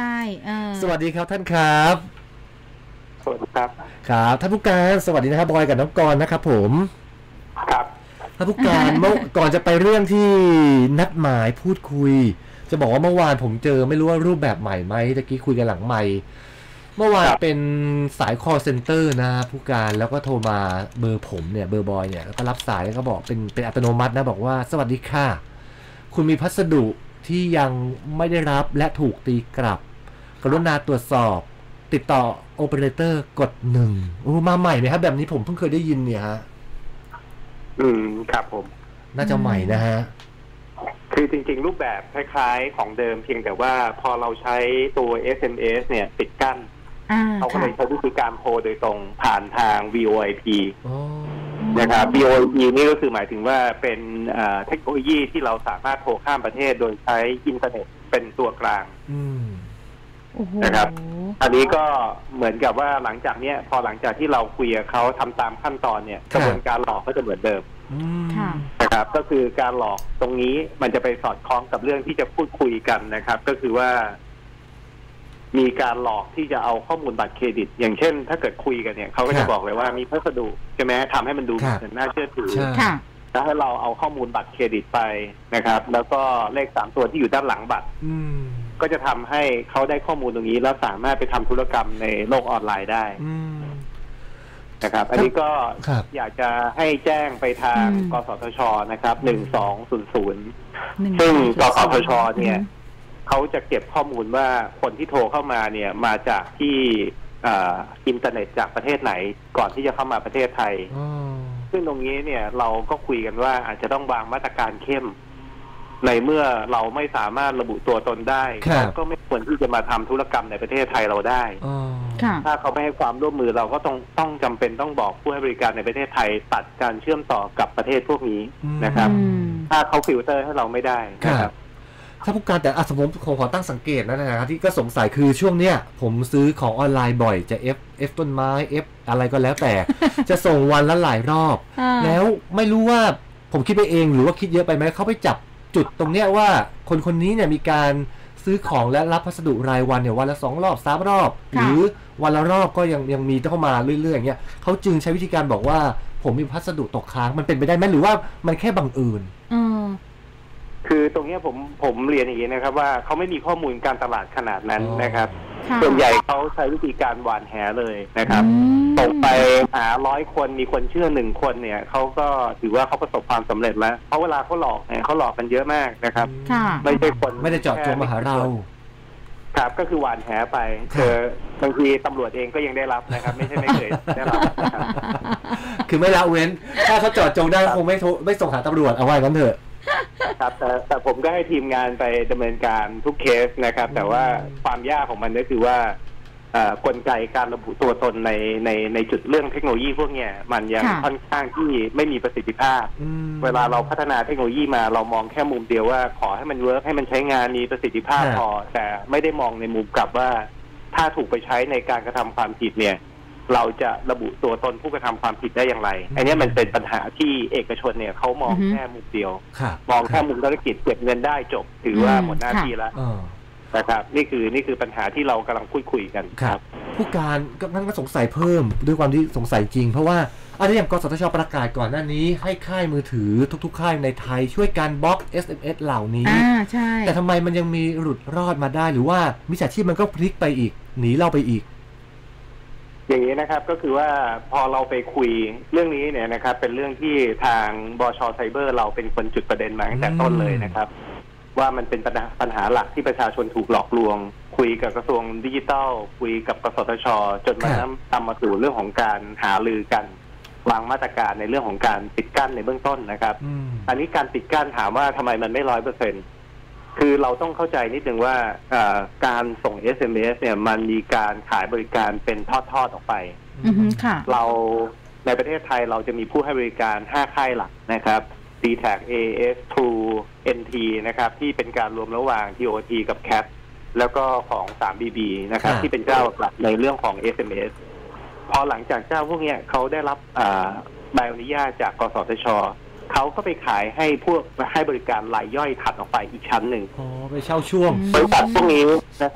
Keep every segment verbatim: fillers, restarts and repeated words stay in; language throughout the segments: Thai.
ใช่สวัสดีครับท่านครับสวัสดีครับครับท่านผู้การสวัสดีนะครับบอยกับน้องกรนะครับผมครับท่านผู้การเมื่อก่อนจะไปเรื่องที่นัดหมายพูดคุยจะบอกว่าเมื่อวานผมเจอไม่รู้ว่ารูปแบบใหม่ไหมตะกี้คุยกันหลังใหม่เมื่อวานเป็นสาย call center นะผู้การแล้วก็โทรมาเบอร์ผมเนี่ยเบอร์บอยเนี่ยแล้วก็รับสายแล้วก็บอกเป็นเป็นอัตโนมัตินะบอกว่าสวัสดีค่ะคุณมีพัสดุที่ยังไม่ได้รับและถูกตีกลับกรุณาตรวจสอบติดต่อโอเปอเรเตอร์กดหนึ่งโอ้มาใหม่ไหมครับแบบนี้ผมเพิ่งเคยได้ยินเนี่ยฮะอืมครับผมน่าจะใหม่นะฮะคือจริงๆรูปแบบคล้ายๆของเดิมเพียงแต่ว่าพอเราใช้ตัว เอส เอ็ม เอส เนี่ยปิดกั้นเขาก็เลยใช้วิธีการโทรโดยตรงผ่านทาง วี โอ ไอ พี นะครับ วี โอ ไอ พี นี่ก็คือหมายถึงว่าเป็นเทคโนโลยีที่เราสามารถโทรข้ามประเทศโดยใช้อินเทอร์เน็ตเป็นตัวกลางนะครับอันนี้ก็เหมือนกับว่าหลังจากเนี้ยพอหลังจากที่เราคุยกับเขาทำตามขั้นตอนเนี่ยกระบวนการหลอกก็จะเหมือนเดิมนะครับก็คือการหลอกตรงนี้มันจะไปสอดคล้องกับเรื่องที่จะพูดคุยกันนะครับก็คือว่ามีการหลอกที่จะเอาข้อมูลบัตรเครดิตอย่างเช่นถ้าเกิดคุยกันเนี่ยเขาก็จะบอกเลยว่ามีพัสดุใช่ไหมทำให้มันดูเหมือนน่าเชื่อถือแล้วให้เราเอาข้อมูลบัตรเครดิตไปนะครับแล้วก็เลขสามตัวที่อยู่ด้านหลังบัตรก็จะทำให้เขาได้ข้อมูลตรงนี้แล้วสามารถไปทำธุรกรรมในโลกออนไลน์ได้นะครับอันนี้ก็อยากจะให้แจ้งไปทางกสทชนะครับหนึ่งสองศูนย์ศูนย์ซึ่งกสทชเนี่ยเขาจะเก็บข้อมูลว่าคนที่โทรเข้ามาเนี่ยมาจากที่อินเทอร์เน็ตจากประเทศไหนก่อนที่จะเข้ามาประเทศไทยซึ่งตรงนี้เนี่ยเราก็คุยกันว่าอาจจะต้องวางมาตรการเข้มในเมื่อเราไม่สามารถระบุตัวตนได้เราก็ไม่ควรที่จะมาทำธุรกรรมในประเทศไทยเราได้ถ้าเขาไม่ให้ความร่วมมือเราก็ต้องต้องจำเป็นต้องบอกผู้ให้บริการในประเทศไทยตัดการเชื่อมต่อกับประเทศพวกนี้นะครับถ้าเขาฟิลเตอร์ให้เราไม่ได้นะครับถ้าผู้การแต่สมมติผมขอตั้งสังเกตนะนะครับที่ก็สงสัยคือช่วงเนี้ยผมซื้อของออนไลน์บ่อยจะ F F ต้นไม้ F อะไรก็แล้วแต่จะส่งวันละหลายรอบแล้วไม่รู้ว่าผมคิดไปเองหรือว่าคิดเยอะไปไหมเขาไปจับจุดตรงเนี้ยว่าคนคนนี้เนี่ยมีการซื้อของและรับพัสดุรายวันเนี่ยวันละสองรอบสามรอบหรือวันละรอบก็ยังยังมีเข้ามาเรื่อยๆอย่างเงี้ยเขาจึงใช้วิธีการบอกว่าผมมีพัสดุตกค้างมันเป็นไปได้ไหมหรือว่ามันแค่บังเอิญคือตรงนี้ผมผมเรียนอย่างนี้นะครับว่าเขาไม่มีข้อมูลการตลาดขนาดนั้นนะครับส่วนใหญ่เขาใช้วิธีการหว่านแหเลยนะครับตกไปหาร้อยคนมีคนเชื่อหนึ่งคนเนี่ยเขาก็ถือว่าเขาประสบความสำเร็จแล้วเพราะเวลาเขาหลอกเนี่ยเขาหลอกกันเยอะมากนะครับไม่ใช่คนไม่ได้เจาะจงมาหาเราครับก็คือหว่านแหไปเจอบางทีตำรวจเองก็ยังได้รับนะครับไม่ใช่ไม่เคยได้รับคือไม่ละเว้นถ้าเขาเจาะจงได้คงไม่โทรไม่ส่งหาตำรวจเอาไว้กันเถอะครับแต่แต่ผมก็ให้ทีมงานไปดำเนินการทุกเคสนะครับแต่ว่าความยากของมันก็คือว่ากลไกการระบุตัวตนในในในจุดเรื่องเทคโนโลยีพวกเนี้ยมันยังค่อนข้างที่ไม่มีประสิทธิภาพเวลาเราพัฒนาเทคโนโลยีมาเรามองแค่มุมเดียวว่าขอให้มันเวิร์กให้มันใช้งานมีประสิทธิภาพพอแต่ไม่ได้มองในมุมกลับว่าถ้าถูกไปใช้ในการกระทำความผิดเนี่ยเราจะระบุตัวตนผู้กระทำความผิดได้อย่างไรอันนี้มันเป็นปัญหาที่เอกชนเนี่ยเขามองแค่มุมเดียวมองแค่มุมธุรกิจเก็บเงินได้จบถือว่าหมดหน้าที่แล้วนะครับนี่คือนี่คือปัญหาที่เรากำลังคุยคุยกันครับผู้การก็นั่นก็สงสัยเพิ่มด้วยความที่สงสัยจริงเพราะว่าอันนี้อย่างกสทช.ประกาศก่อนหน้านี้ให้ค่ายมือถือทุกๆค่ายในไทยช่วยการบล็อก เอส เอ็ม เอส เหล่านี้แต่ทำไมมันยังมีหลุดรอดมาได้หรือว่ามิจฉาชีพมันก็พลิกไปอีกหนีเราไปอีกอย่างนี้นะครับก็คือว่าพอเราไปคุยเรื่องนี้เนี่ยนะครับเป็นเรื่องที่ทางบช.ไซเบอร์เราเป็นคนจุดประเด็นมาตั้งแต่ต้นเลยนะครับว่ามันเป็นปัญหาปัญหาหลักที่ประชาชนถูกหลอกลวงคุยกับกระทรวงดิจิทัลคุยกับกสทช.จนมานำมาสู่เรื่องของการหารือกันวางมาตรการในเรื่องของการปิดกั้นในเบื้องต้นนะครับอันนี้การปิดกั้นถามว่าทำไมมันไม่ร้อยเปอร์เซ็นต์คือเราต้องเข้าใจนิดนึงว่าการส่ง เอส เอ็ม เอส เนี่ยมันมีการขายบริการเป็นทอดๆออกไปเราในประเทศไทยเราจะมีผู้ให้บริการห้าค่ายหลักนะครับ ซี แท็ก เอ เอส True เอ็น ที นะครับที่เป็นการรวมระหว่าง ที โอ ที กับ แคป แล้วก็ของ ทรี บี บี นะครับที่เป็นเจ้าหลักในเรื่องของ เอส เอ็ม เอส พอหลังจากเจ้าพวกนี้เขาได้รับใบอนุญาตจากกสทช.เขาก็ไปขายให้พวกให้บริการรายย่อยถัดออกไปอีกชั้นหนึ่งอ๋อไปเช่าช่วงบริษัทพวกนี้นะครับ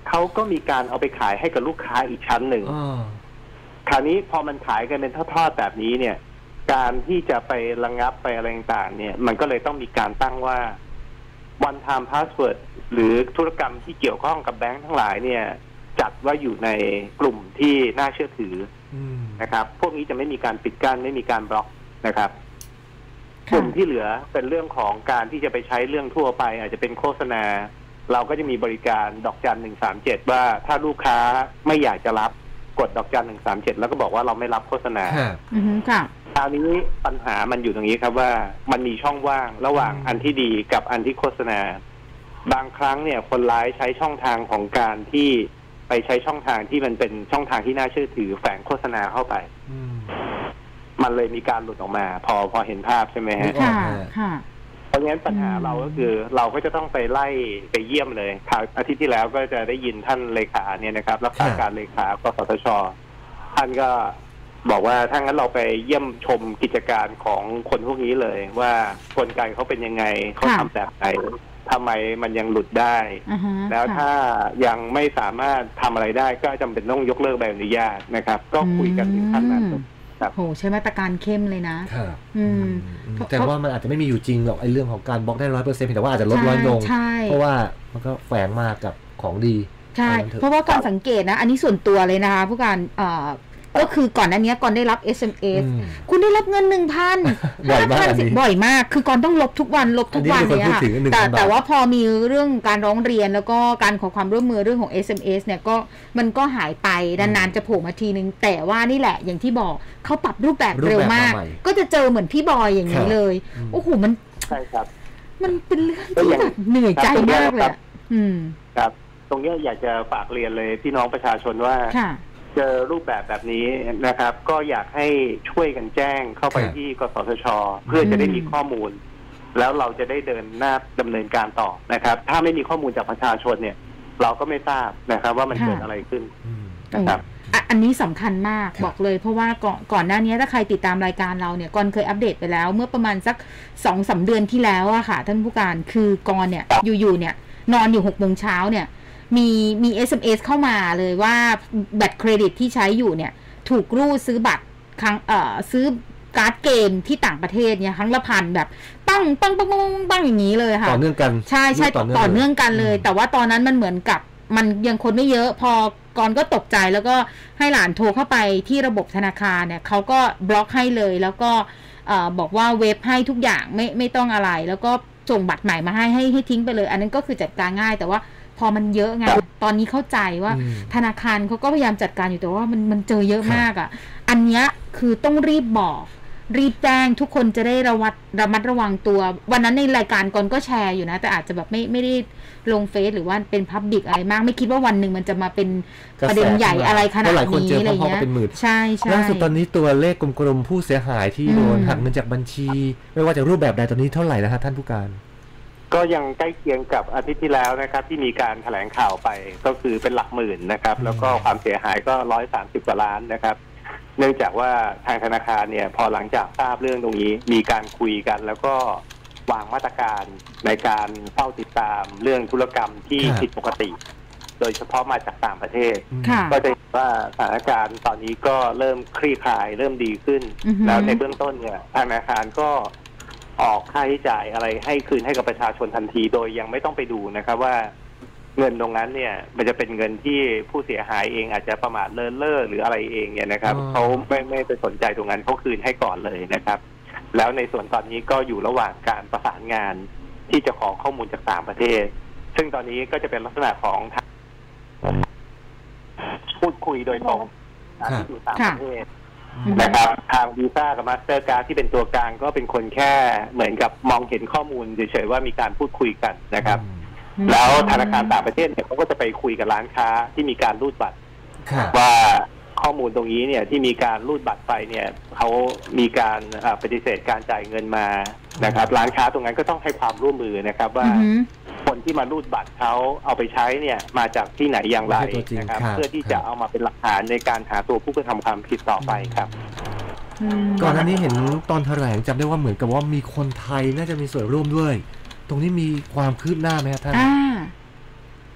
เขาก็มีการเอาไปขายให้กับลูกค้าอีกชั้นหนึ่งคราวนี้พอมันขายกันเป็นทอดๆแบบนี้เนี่ยการที่จะไประงับไปอะไรต่างๆเนี่ยมันก็เลยต้องมีการตั้งว่า one time password หรือธุรกรรมที่เกี่ยวข้องกับแบงค์ทั้งหลายเนี่ยจัดว่าอยู่ในกลุ่มที่น่าเชื่อถือนะครับพวกนี้จะไม่มีการปิดกั้นไม่มีการบล็อกนะครับกลุ่มที่เหลือเป็นเรื่องของการที่จะไปใช้เรื่องทั่วไปอาจจะเป็นโฆษณาเราก็จะมีบริการดอกจันหนึ่งสามเจ็ดว่าถ้าลูกค้าไม่อยากจะรับกดดอกจันหนึ่งสามเจ็ดแล้วก็บอกว่าเราไม่รับโฆษณาค่ะคราวนี้ปัญหามันอยู่ตรงนี้ครับว่ามันมีช่องว่างระหว่างอันที่ดีกับอันที่โฆษณาบางครั้งเนี่ยคนร้ายใช้ช่องทางของการที่ไปใช้ช่องทางที่มันเป็นช่องทางที่น่าเชื่อถือแฝงโฆษณาเข้าไปมันเลยมีการหลุดออกมาพอพอเห็นภาพใช่ไหมฮะค่ะค่ะเพราะงั้นปัญหาเราก็คือเราก็จะต้องไปไล่ไปเยี่ยมเลยคราวอาทิตย์ที่แล้วก็จะได้ยินท่านเลขาเนี่ยนะครับรักษาการเลขากสทช.ท่านก็บอกว่าถ้างั้นเราไปเยี่ยมชมกิจการของคนพวกนี้เลยว่ากลไกเขาเป็นยังไงเขาทำแบบไหนทำไมมันยังหลุดได้ uh-huh, แล้วถ้ายังไม่สามารถทำอะไรได้ก็จำเป็นต้องยกเลิกใบอนุญาตนะครับก็คุยกันถึงขั้นนั้นโหใช้มาตรการเข้มเลยนะแต่ว่ามันอาจจะไม่มีอยู่จริงหรอกไอ้เรื่องของการบล็อกได้ร้อยเปอร์เซ็นต์แต่ว่าอาจจะลดน้อยลงเพราะว่ามันก็แฝงมากับของดีใช่เพราะว่าการสังเกตนะอันนี้ส่วนตัวเลยนะคะผู้การก็คือก่อนหน้านี้ก่อนได้รับ เอส เอ็ม เอส คุณได้รับเงิน หนึ่งพันบ่อยมากบ่อยมากคือก่อนต้องลบทุกวันลบทุกวันเนี่ยค่ะแต่แต่ว่าพอมีเรื่องการร้องเรียนแล้วก็การขอความร่วมมือเรื่องของ เอส เอ็ม เอส เนี่ยก็มันก็หายไปนานๆจะโผล่มาทีนึงแต่ว่านี่แหละอย่างที่บอกเขาปรับรูปแบบเร็วมากก็จะเจอเหมือนพี่บอยอย่างนี้เลยโอ้โหมันใช่ครับมันเป็นเรื่องที่แบบเหนื่อยใจมากเลยอืมครับตรงนี้อยากจะฝากเรียนเลยพี่น้องประชาชนว่าเจอรูปแบบแบบนี้นะครับก็อยากให้ช่วยกันแจ้งเข้าไปที่กสทช.เพื่อจะได้มีข้อมูลแล้วเราจะได้เดินหน้าดำเนินการต่อนะครับถ้าไม่มีข้อมูลจากประชาชนเนี่ยเราก็ไม่ทราบนะครับว่ามันเกิดอะไรขึ้นนะครับอันนี้สำคัญมากบอกเลยเพราะว่าก่อนก่อนหน้านี้ถ้าใครติดตามรายการเราเนี่ยก่อนเคยอัปเดตไปแล้วเมื่อประมาณสัก สองถึงสาม เดือนที่แล้วอะค่ะท่านผู้การคือก่อนเนี่ยอยู่ๆเนี่ยนอนอยู่หกโมงเช้าเนี่ยมีมี เอส เอ็ม เอส เข้ามาเลยว่าบัตรเครดิตที่ใช้อยู่เนี่ยถูกรูดซื้อบัตรครั้งเอ่อซื้อการ์ดเกมที่ต่างประเทศเนี่ยครั้งละพันแบบปั้งปั้งปั้งปั้งปั้งอย่างนี้เลยค่ะต่อเนื่องกันใช่ใช่ต่อเนื่องกันเลยแต่ว่าตอนนั้นมันเหมือนกับมันยังคนไม่เยอะพอกอนก็ตกใจแล้วก็ให้หลานโทรเข้าไปที่ระบบธนาคารเนี่ยเขาก็บล็อกให้เลยแล้วก็บอกว่าเว็บให้ทุกอย่างไม่ไม่ต้องอะไรแล้วก็ส่งบัตรใหม่มาให้ให้ให้ทิ้งไปเลยอันนั้นก็คือจัดการง่ายแต่ว่าพอมันเยอะไงตอนนี้เข้าใจว่าธนาคารเขาก็พยายามจัดการอยู่แต่ว่ามันมันเจอเยอะมากอ่ะอันนี้คือต้องรีบบอกรีบแจ้งทุกคนจะได้ระวัดระมัดระวังตัววันนั้นในรายการก่อนก็แชร์อยู่นะแต่อาจจะแบบไม่ไม่ได้ลงเฟซหรือว่าเป็นพับบิกอะไรมากไม่คิดว่าวันหนึ่งมันจะมาเป็นประเด็นใหญ่อะไรขนาดนี้อะไรเงี้ยใช่ใช่ล่าสุดตอนนี้ตัวเลขกลมๆผู้เสียหายที่โดนหักเงินจากบัญชีไม่ว่าจะรูปแบบใดตอนนี้เท่าไหร่นะฮะท่านผู้การก็ยังใกล้เคียงกับอาทิตย์ที่แล้วนะครับที่มีการแถลงข่าวไปก็คือเป็นหลักหมื่นนะครับแล้วก็ความเสียหายก็ร้อยสามสิบกว่าล้านนะครับเนื่องจากว่าทางธนาคารเนี่ยพอหลังจากทราบเรื่องตรงนี้มีการคุยกันแล้วก็วางมาตรการในการเฝ้าติดตามเรื่องธุรกรรมที่ผิดปกติโดยเฉพาะมาจากต่างประเทศก็จะเห็นว่าสถานการณ์ตอนนี้ก็เริ่มคลี่คลายเริ่มดีขึ้นแล้วในเบื้องต้นเนี่ยธนาคารก็ออกค่าใช้จ่ายอะไรให้คืนให้กับประชาชนทันทีโดยยังไม่ต้องไปดูนะครับว่าเงินตรงนั้นเนี่ยมันจะเป็นเงินที่ผู้เสียหายเองอาจจะประมาทเลินเล่อหรืออะไรเองเนี่ยนะครับเขาไม่ไม่ไปสนใจตรงนั้นเขาคืนให้ก่อนเลยนะครับแล้วในส่วนตอนนี้ก็อยู่ระหว่างการประสานงานที่จะขอข้อมูลจากต่างประเทศซึ่งตอนนี้ก็จะเป็นลักษณะของพูดคุยโดยตรงที่อยู่ต่างประเทศนะครับทางวีซ่ากับมาสเตอร์การ์ดที่เป็นตัวกลางก็เป็นคนแค่เหมือนกับมองเห็นข้อมูลเฉยๆว่ามีการพูดคุยกันนะครับแล้วธนาคารต่างประเทศเนี่ยเขาก็จะไปคุยกับร้านค้าที่มีการรูดบัตรว่าข้อมูลตรงนี้เนี่ยที่มีการรูดบัตรไปเนี่ยเขามีการปฏิเสธการจ่ายเงินมานะครับร้านค้าตรงนั้นก็ต้องให้ความร่วมมือนะครับว่าคนที่มารูดบัตรเขาเอาไปใช้เนี่ยมาจากที่ไหนอย่างไรนะครับเพื่อที่จะเอามาเป็นหลักฐานในการหาตัวผู้กระทำความผิดต่อไปครับก่อนหน้านี้เห็นตอนแถลงจำได้ว่าเหมือนกับว่ามีคนไทยน่าจะมีส่วนร่วมด้วยตรงนี้มีความคืบหน้าไหมครับท่าน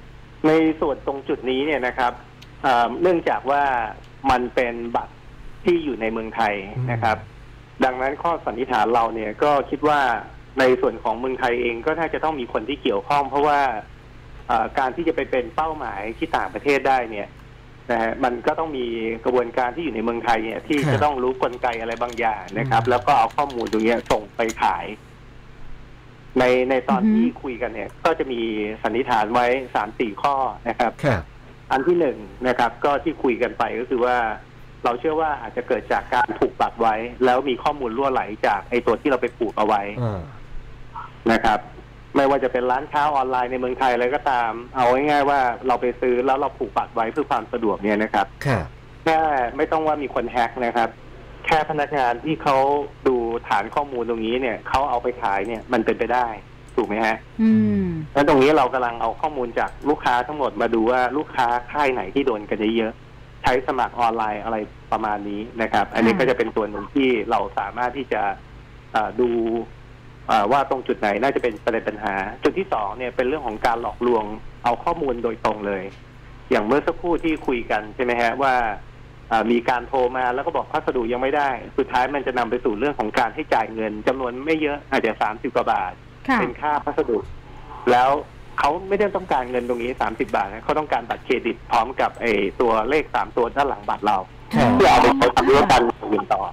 ในส่วนตรงจุดนี้เนี่ยนะครับเนื่องจากว่ามันเป็นบัตรที่อยู่ในเมืองไทยนะครับดังนั้นข้อสันนิษฐานเราเนี่ยก็คิดว่าในส่วนของเมืองไทยเองก็น่าจะต้องมีคนที่เกี่ยวข้องเพราะว่าการที่จะไปเป็นเป้าหมายที่ต่างประเทศได้เนี่ยนะฮะมันก็ต้องมีกระบวนการที่อยู่ในเมืองไทยเนี่ยที่จะต้องรู้กลไกอะไรบางอย่างนะครับแล้วก็เอาข้อมูลตรงนี้ส่งไปขายในในตอนที่คุยกันเนี่ยก็จะมีสันนิษฐานไว้สามสี่ข้อนะครับอันที่หนึ่งนะครับก็ที่คุยกันไปก็คือว่าเราเชื่อว่าอาจจะเกิดจากการผูกบัตรไว้แล้วมีข้อมูลรั่วไหลจากไอ้ตัวที่เราไปผูกเอาไว้นะครับไม่ว่าจะเป็นร้านค้าออนไลน์ในเมืองไทยอะไรก็ตามเอาง่ายๆว่าเราไปซื้อแล้วเราผูกบัตรไว้เพื่อความสะดวกเนี่ยนะครับแค่ไม่ต้องว่ามีคนแฮกนะครับแค่พนักงานที่เขาดูฐานข้อมูลตรงนี้เนี่ยเขาเอาไปขายเนี่ยมันเป็นไปได้ถูกไหมฮะอืมแล้วตรงนี้เรากำลังเอาข้อมูลจากลูกค้าทั้งหมดมาดูว่าลูกค้าค่ายไหนที่โดนกันเยอะใช้สมัครออนไลน์อะไรประมาณนี้นะครับอันนี้ก็จะเป็นตัวหนึ่งที่เราสามารถที่จะดูว่าตรงจุดไหนน่าจะเป็นประเด็นปัญหาจุดที่สองเนี่ยเป็นเรื่องของการหลอกลวงเอาข้อมูลโดยตรงเลยอย่างเมื่อสักครู่ที่คุยกันใช่ไหมฮะว่ามีการโทรมาแล้วก็บอกพัสดุยังไม่ได้สุดท้ายมันจะนำไปสู่เรื่องของการให้จ่ายเงินจำนวนไม่เยอะอาจจะสามสิบกว่าบาทเป็นค่าพัสดุแล้วเขาไม่ได้ต้องการเงินตรงนี้สามสิบบาทเขาต้องการบัตรเครดิตพร้อมกับไอ้ตัวเลขสามตัวด้านหลังบัตรเราเพื่อเอาไปใช้ทำธุรกรรมอื่นต่อ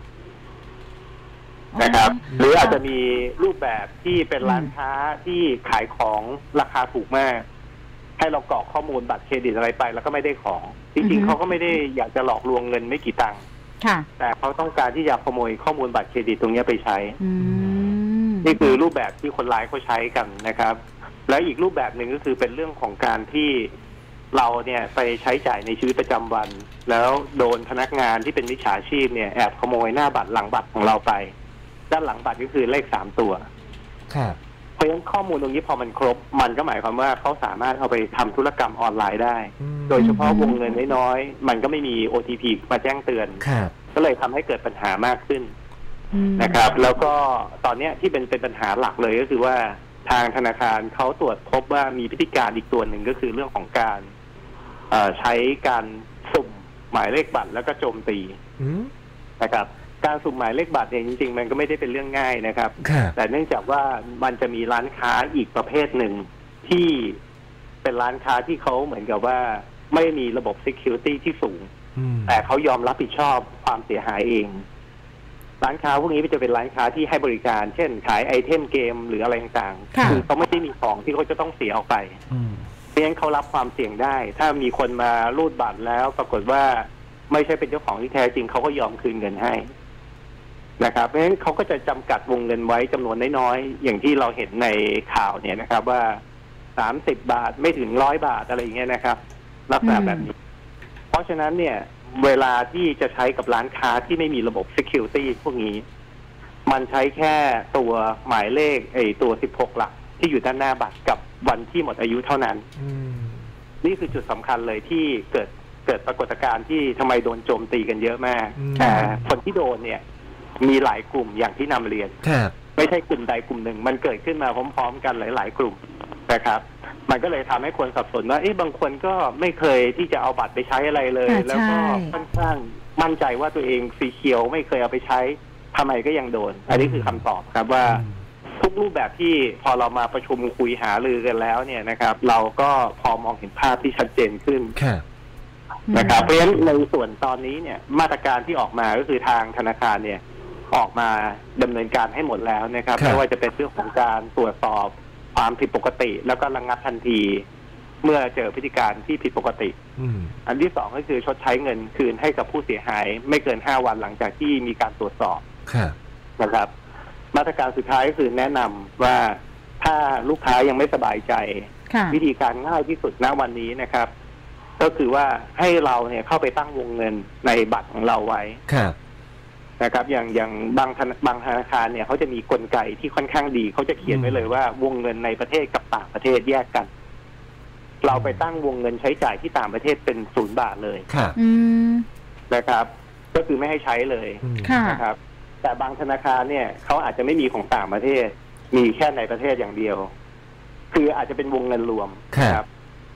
นะครับหรืออาจจะมีรูปแบบที่เป็นร้านค้าที่ขายของราคาถูกมากให้เรากรอกข้อมูลบัตรเครดิตอะไรไปแล้วก็ไม่ได้ของจริงๆเขาก็ไม่ได้อยากจะหลอกลวงเงินไม่กี่ตังค์แต่เขาต้องการที่จะขโมยข้อมูลบัตรเครดิตตรงนี้ไปใช้นี่คือรูปแบบที่คนร้ายเขาใช้กันนะครับและอีกรูปแบบหนึ่งก็คือเป็นเรื่องของการที่เราเนี่ยไปใช้จ่ายในชีวิตประจำวันแล้วโดนพนักงานที่เป็นมิจฉาชีพเนี่ยแอบขโมยหน้าบัตรหลังบัตรของเราไปด้านหลังบัตรก็คือเลขสามตัวเพราะฉะนั้นข้อมูลตรงนี้พอมันครบมันก็หมายความว่าเขาสามารถเอาไปทำธุรกรรมออนไลน์ได้โดยเฉพาะวงเงินน้อยๆมันก็ไม่มี โอ ที พี มาแจ้งเตือนก็เลยทำให้เกิดปัญหามากขึ้นนะครับแล้วก็ตอนนี้ที่เป็นเป็นปัญหาหลักเลยก็คือว่าทางธนาคารเขาตรวจพบว่ามีพฤติการอีกตัวหนึ่งก็คือเรื่องของการใช้การสุ่มหมายเลขบัตรแล้วก็โจมตีนะครับการสุ่มหมายเลขบัตรเนี่ยจริงๆมันก็ไม่ได้เป็นเรื่องง่ายนะครับแต่เนื่องจากว่ามันจะมีร้านค้าอีกประเภทหนึ่งที่เป็นร้านค้าที่เขาเหมือนกับว่าไม่มีระบบ security ที่สูงแต่เขายอมรับผิดชอบความเสียหายเองร้านค้าพวกนี้จะเป็นร้านค้าที่ให้บริการเช่นขายไอเทมเกมหรืออะไรต่างๆคือเขาไม่ได้มีของที่เขาจะต้องเสียออกไปเพราะฉะนั้นเขารับความเสี่ยงได้ถ้ามีคนมารูดบัตรแล้วปรากฏว่าไม่ใช่เป็นเจ้าของที่แท้จริงเขาก็ยอมคืนเงินให้นะครับเพราะฉะนั้นเขาก็จะจำกัดวงเงินไว้จำนวนน้อยๆอย่างที่เราเห็นในข่าวเนี่ยนะครับว่าสามสิบบาทไม่ถึงร้อยบาทอะไรอย่างเงี้ยนะครับลักษณะแบบนี้เพราะฉะนั้นเนี่ยเวลาที่จะใช้กับร้านค้าที่ไม่มีระบบ security พวกนี้มันใช้แค่ตัวหมายเลขไอ้ตัวสิบหกหลักที่อยู่ด้านหน้าบัตรกับวันที่หมดอายุเท่านั้นนี่คือจุดสำคัญเลยที่เกิดเกิดปรากฏการณ์ที่ทำไมโดนโจมตีกันเยอะมากแต่คนที่โดนเนี่ยมีหลายกลุ่มอย่างที่นำเรียนไม่ใช่กลุ่มใดกลุ่มหนึ่งมันเกิดขึ้นมาพร้อมๆกันหลายๆกลุ่มนะครับมันก็เลยทำให้คนสับสนว่าเอ๊ะบางคนก็ไม่เคยที่จะเอาบัตรไปใช้อะไรเลยแล้วก็ค่อนข้างมั่นใจว่าตัวเองสีเขียวไม่เคยเอาไปใช้ทำไมก็ยังโดนอันนี้คือคำตอบครับว่าทุกรูปแบบที่พอเรามาประชุมคุยหารือกันแล้วเนี่ยนะครับเราก็พอมองเห็นภาพที่ชัดเจนขึ้นนะครับเพราะฉะนั้นในส่วนตอนนี้เนี่ยมาตรการที่ออกมาก็คือทางธนาคารเนี่ยออกมาดำเนินการให้หมดแล้วนะครับไม่ว่าจะเป็นเรื่องของการตรวจสอบความผิดปกติแล้วก็ระงับทันทีเมื่อเจอพฤติการที่ผิดปกติอันที่สองก็คือชดใช้เงินคืนให้กับผู้เสียหายไม่เกินห้าวันหลังจากที่มีการตรวจสอบนะครับมาตรการสุดท้ายก็คือแนะนำว่าถ้าลูกค้ายังไม่สบายใจวิธีการง่ายที่สุดณวันนี้นะครับก็คือว่าให้เราเนี่ยเข้าไปตั้งวงเงินในบัตรของเราไว้นะครับอย่างอย่างบางบางธนาคารเนี่ยเขาจะมีกลไกที่ค่อนข้างดีเขาจะเขียนไว้เลยว่าวงเงินในประเทศกับต่างประเทศแยกกันเราไปตั้งวงเงินใช้จ่ายที่ต่างประเทศเป็นศูนย์บาทเลยนะครับก็คือไม่ให้ใช้เลยนะครับแต่บางธนาคารเนี่ยเขาอาจจะไม่มีของต่างประเทศมีแค่ในประเทศอย่างเดียวคืออาจจะเป็นวงเงินรวมครับ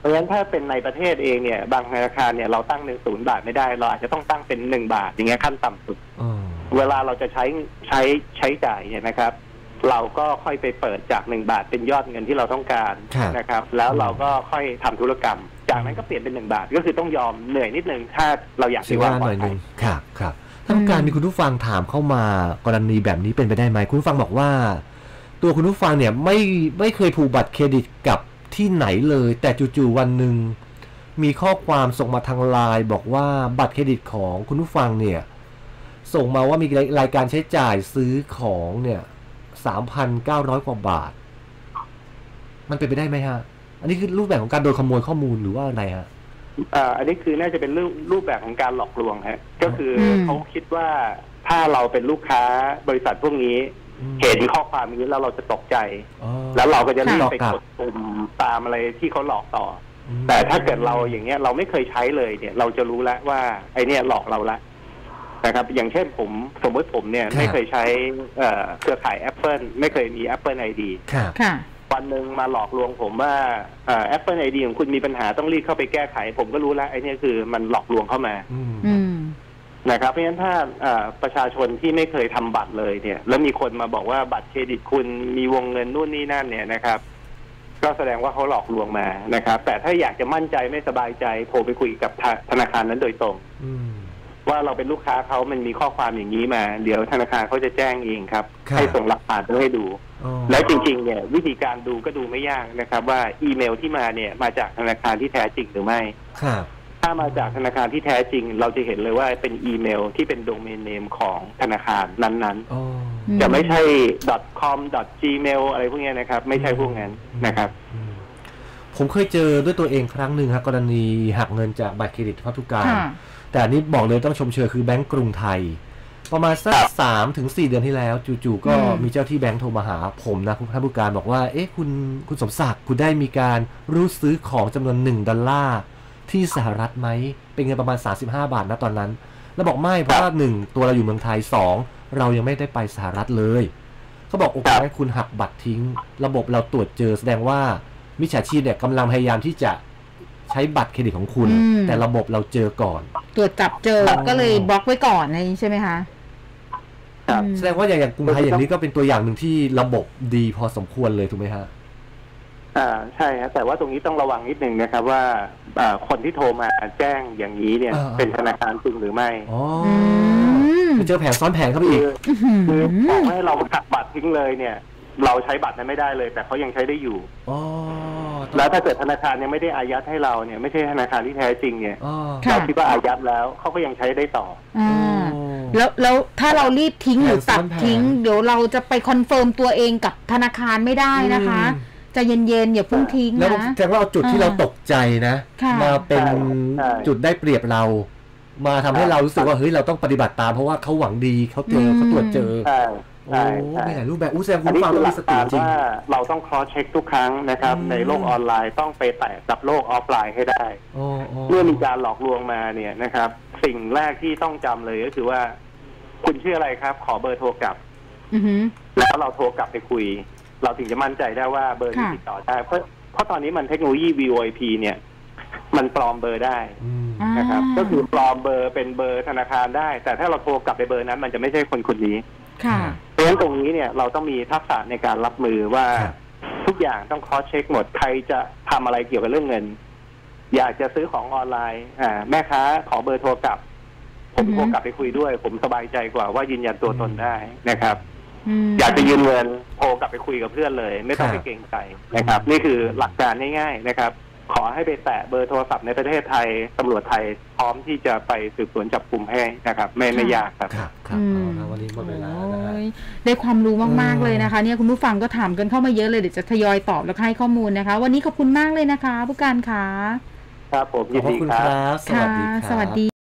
ราะฉะนั้นถ้าเป็นในประเทศเองเนี่ยบางธนาคารเนี่ยเราตั้งหนึ่งศูนย์บาทไม่ได้เราอาจจะต้องตั้งเป็นหนึ่งบาทอย่างเงี้ยขั้นต่ำสุดเวลาเราจะใช้ใช้ใช้จ่ายเนี่ยนะครับเราก็ค่อยไปเปิดจากหนึ่งบาทเป็นยอดเงินที่เราต้องการนะครับแล้วเราก็ค่อยทำธุรกรรมจากนั้นก็เปลี่ยนเป็นหนึ่งบาทก็คือต้องยอมเหนื่อยนิดนึงถ้าเราอยากที่ว่าหน่อยนึงครับครับถ้าการมีคุณผู้ฟังถามเข้ามากรณีแบบนี้เป็นไปได้ไหมคุณผู้ฟังบอกว่าตัวคุณผู้ฟังเนี่ยไม่ไม่เคยผูกบัตรเครดิตกับที่ไหนเลยแต่จู่ๆวันหนึ่งมีข้อความส่งมาทางไลน์บอกว่าบัตรเครดิตของคุณผู้ฟังเนี่ยส่งมาว่ามีรายการใช้จ่ายซื้อของเนี่ย สามพันเก้าร้อย กว่าบาทมันเป็นไปได้ไหมฮะอันนี้คือรูปแบบของการโดนขโมยข้อมูลหรือว่าอะไรฮะอ่าอันนี้คือน่าจะเป็นรูปรูปแบบของการหลอกลวงฮะก็คือเขาคิดว่าถ้าเราเป็นลูกค้าบริษัทพวกนี้เห็นข้อความนี้แล้วเราจะตกใจแล้วเราก็จะรีบไปกดปุ่มตามอะไรที่เขาหลอกต่อแต่ถ้าเกิดเราอย่างเงี้ยเราไม่เคยใช้เลยเนี่ยเราจะรู้แล้วว่าไอเนี้ยหลอกเราละนะครับอย่างเช่นผมสมมติผมเนี่ยไม่เคยใช้เครือข่าย Apple ไม่เคยมี Apple ไอ ดี วันหนึ่งมาหลอกลวงผมว่า Apple ไอ ดี ของคุณมีปัญหาต้องรีบเข้าไปแก้ไขผมก็รู้แล้วไอ้นี่คือมันหลอกลวงเข้ามานะครับเพราะฉะนั้นถ้าประชาชนที่ไม่เคยทำบัตรเลยเนี่ยแล้วมีคนมาบอกว่าบัตรเครดิตคุณมีวงเงินนู่นนี่นั่นเนี่ยนะครับก็แสดงว่าเขาหลอกลวงมานะครับแต่ถ้าอยากจะมั่นใจไม่สบายใจโทรไปคุยกับธนาคารนั้นโดยตรงว่าเราเป็นลูกค้าเขามันมีข้อความอย่างนี้มาเดี๋ยวธนาคารเขาจะแจ้งเองครับให้ส่งหลักฐานให้ดูแล้วจริงๆเนี่ยวิธีการดูก็ดูไม่ยากนะครับว่าอีเมลที่มาเนี่ยมาจากธนาคารที่แท้จริงหรือไม่ถ้ามาจากธนาคารที่แท้จริงเราจะเห็นเลยว่าเป็นอีเมลที่เป็นโดเมนเนมของธนาคารนั้นๆจะไม่ใช่ .com .gmail อะไรพวกนี้นะครับไม่ใช่พวกนั้นนะครับผมเคยเจอด้วยตัวเองครั้งหนึ่งครับกรณีหักเงินจากบัตรเครดิตพัฒการแต่อันนี้บอกเลยต้องชมเชยคือแบงก์กรุงไทยประมาณสักสามถึงสี่เดือนที่แล้วจู่ๆก็มีเจ้าที่แบงก์โทรมาหาผมนะท่านผู้การบอกว่าเอ๊ะคุณคุณสมศักดิ์คุณได้มีการรูดซื้อของจำนวนหนึ่งดอลลาร์ที่สหรัฐไหมเป็นเงินประมาณสามสิบห้าบาทนะตอนนั้นแล้วบอกไม่เพราะว่าหนึ่งตัวเราอยู่เมืองไทยสองเรายังไม่ได้ไปสหรัฐเลยเขาบอกโอเคให้คุณหักบัตรทิ้งระบบเราตรวจเจอแสดงว่ามิจฉาชีพเนี่ยกำลังพยายามที่จะใช้บัตรเครดิตของคุณแต่ระบบเราเจอก่อนตรวจจับเจอก็เลยบล็อกไว้ก่อนอะไรใช่ไหมคะแสดงว่าอย่างอย่างกรุงไทยอย่างนี้ก็เป็นตัวอย่างหนึ่งที่ระบบดีพอสมควรเลยถูกไหมฮะอ่าใช่ครับแต่ว่าตรงนี้ต้องระวังนิดนึงนะครับว่าคนที่โทรมาแจ้งอย่างนี้เนี่ยเป็นธนาคารจริงหรือไม่อ๋อเจอแผนซ้อนแผนเข้าไปอีกคือบอกให้เราหักบัตรทิ้งเลยเนี่ยเราใช้บัตรนั้นไม่ได้เลยแต่เขายังใช้ได้อยู่แล้วถ้าเกิดธนาคารยังไม่ได้อายัดให้เราเนี่ยไม่ใช่ธนาคารที่แท้จริงเนี่ยเราคิดว่าอายัดแล้วเขาก็ยังใช้ได้ต่อแล้วแล้วถ้าเรารีบทิ้งหรือตัดทิ้งเดี๋ยวเราจะไปคอนเฟิร์มตัวเองกับธนาคารไม่ได้นะคะจะเย็นๆอย่าเพิ่งทิ้งนะแล้วแต่ว่าเอาจุดที่เราตกใจนะมาเป็นจุดได้เปรียบเรามาทำให้เรารู้สึกว่าเฮ้ยเราต้องปฏิบัติตามเพราะว่าเขาหวังดีเขาเจอเขาตรวจเจอโอ้ไม่หลายรูปแบบอู้แสดงคุณฟังเรามีสติจริงว่าเราต้อง cross check ทุกครั้งนะครับในโลกออนไลน์ต้องไปแตะกับโลกออฟไลน์ให้ได้เมื่อมีการหลอกลวงมาเนี่ยนะครับสิ่งแรกที่ต้องจำเลยก็คือว่าคุณชื่ออะไรครับขอเบอร์โทรกลับแล้วเราโทรกลับไปคุยเราถึงจะมั่นใจได้ว่าเบอร์ที่ติดต่อได้เพราะเพราะตอนนี้มันเทคโนโลยี วี โอ ไอ พี เนี่ยมันปลอมเบอร์ได้นะครับก็คือปลอมเบอร์เป็นเบอร์ธนาคารได้แต่ถ้าเราโทรกลับไปเบอร์นั้นมันจะไม่ใช่คนคนนี้เพราะฉะนั้นตรงนี้เนี่ยเราต้องมีทักษะในการรับมือว่าทุกอย่างต้องคอสเช็คหมดใครจะทำอะไรเกี่ยวกับเรื่องเงินอยากจะซื้อของออนไลน์อ่าแม่ค้าขอเบอร์โทรกลับผมโทรกลับไปคุยด้วยผมสบายใจกว่าว่ายืนยันตัวตนได้นะครับอยากจะยืมเงินโทรกลับไปคุยกับเพื่อนเลยไม่ต้องไปเกรงใจนะครับนี่คือหลักการง่ายๆนะครับขอให้ไปแตะเบอร์โทรศัพท์ในประเทศไทยตำรวจไทยพร้อมที่จะไปสืบสวนจับกุมให้นะครับไม่ไม่ยากครับครับวันนี้หมดเวลาได้ความรู้มากๆเลยนะคะเนี่ยคุณผู้ฟังก็ถามกันเข้ามาเยอะเลยเดี๋ยวจะทยอยตอบแล้วให้ข้อมูลนะคะวันนี้ขอบคุณมากเลยนะคะผู้การค่ะครับผมยินดีครับสวัสดีครับสวัสดี